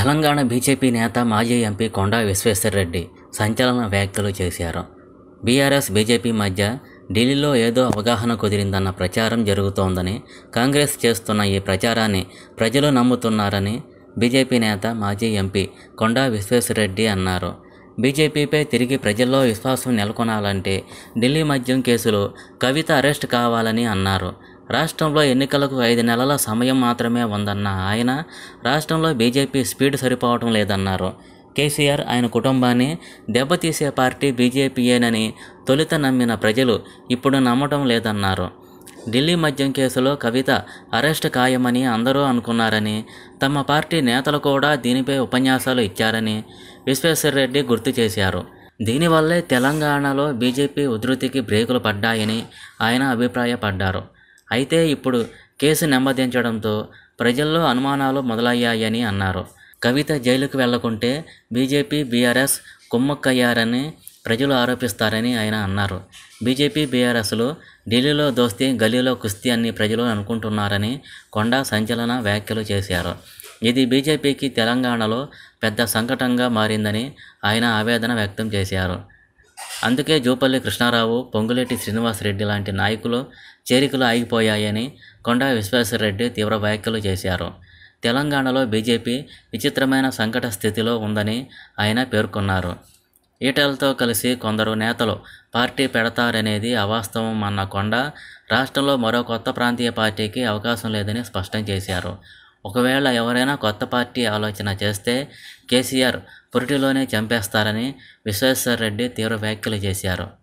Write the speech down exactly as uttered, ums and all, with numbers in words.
Telangana BJP నేత మాజీ MP కొండా విశ్వేశ్వర్ రెడ్డి సంచలన వ్యాఖ్యలు చేశారు. బీఆర్ఎస్ బీజేపీ మధ్య ఢిల్లీలో ఏదో అవగాహన కుదిరిందన్న ప్రచారం జరుగుతోందని, కాంగ్రెస్ చేస్తున్న ఈ ప్రచారాన్ని ప్రజలు నమ్ముతున్నారని బీజేపీ నేత మాజీ ఎంపీ కొండా విశ్వేశ్వర్ రెడ్డి అన్నారు. బీజేపీపై తిరిగి ప్రజల్లో విశ్వాసం నెలకొనాలంటే ఢిల్లీ మద్యం కేసులో కవిత అరెస్ట్ కావాలని అన్నారు. రాష్ట్రంలో ఎన్నికలకు ఐదు నెలల సమయం మాత్రమే ఉందన్న ఆయన రాష్ట్రంలో బీజేపీ స్పీడ్ సరిపోవటం లేదన్నారు. కేసీఆర్ ఆయన కుటుంబాన్ని దెబ్బతీసే పార్టీ బీజేపీయేనని తొలుత నమ్మిన ప్రజలు ఇప్పుడు నమ్మటం లేదన్నారు. ఢిల్లీ మద్యం కేసులో కవిత అరెస్ట్ ఖాయమని అందరూ అనుకున్నారని, తమ పార్టీ నేతలు కూడా దీనిపై ఉపన్యాసాలు ఇచ్చారని విశ్వేశ్వర్ రెడ్డి గుర్తు చేశారు. దీనివల్లే తెలంగాణలో బీజేపీ ఉధృతికి బ్రేకులు పడ్డాయని ఆయన అభిప్రాయపడ్డారు. అయితే ఇప్పుడు కేసు నెమ్మదించడంతో ప్రజల్లో అనుమానాలు మొదలయ్యాయని అన్నారు. కవిత జైలుకు వెళ్లకుంటే బీజేపీ బీఆర్ఎస్ కుమ్మక్కయ్యారని ప్రజలు ఆరోపిస్తారని ఆయన అన్నారు. బీజేపీ బీఆర్ఎస్లు ఢిల్లీలో దోస్తీ గల్లీలో కుస్తీ అని ప్రజలు అనుకుంటున్నారని కొండా సంచలన వ్యాఖ్యలు చేశారు. ఇది బీజేపీకి తెలంగాణలో పెద్ద సంకటంగా మారిందని ఆయన ఆవేదన వ్యక్తం చేశారు. అందుకే జూపల్లి కృష్ణారావు, పొంగులేటి శ్రీనివాసరెడ్డి లాంటి నాయకులు చేరికలు ఆగిపోయాయని కొండా విశ్వేశ్వర్ రెడ్డి తీవ్ర వ్యాఖ్యలు చేశారు. తెలంగాణలో బీజేపీ విచిత్రమైన సంకట స్థితిలో ఉందని ఆయన పేర్కొన్నారు. ఈటెలతో కలిసి కొందరు నేతలు పార్టీ పెడతారనేది అవాస్తవం అన్న కొండా రాష్ట్రంలో మరో కొత్త ప్రాంతీయ పార్టీకి అవకాశం లేదని స్పష్టం చేశారు. ఒకవేళ ఎవరైనా కొత్త పార్టీ ఆలోచన చేస్తే కేసీఆర్ పురిటిలోనే చంపేస్తారని విశ్వేశ్వర్ రెడ్డి తీవ్ర వ్యాఖ్యలు చేశారు.